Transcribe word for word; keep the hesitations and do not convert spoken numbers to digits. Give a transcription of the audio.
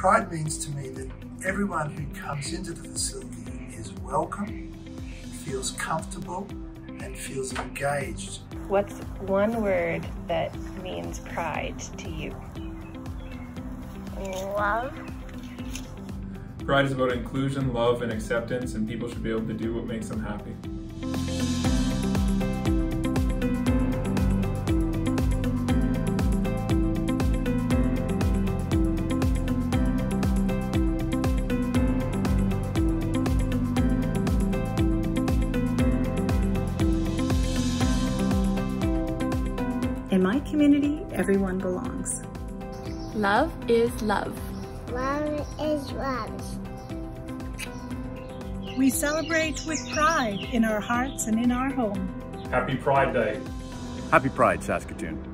Pride means to me that everyone who comes into the facility is welcome, feels comfortable, and feels engaged. What's one word that means pride to you? Love. Pride is about inclusion, love, and acceptance, and people should be able to do what makes them happy. In my community, everyone belongs. Love is love. Love is love. We celebrate with pride in our hearts and in our home. Happy Pride Day. Happy Pride, Saskatoon.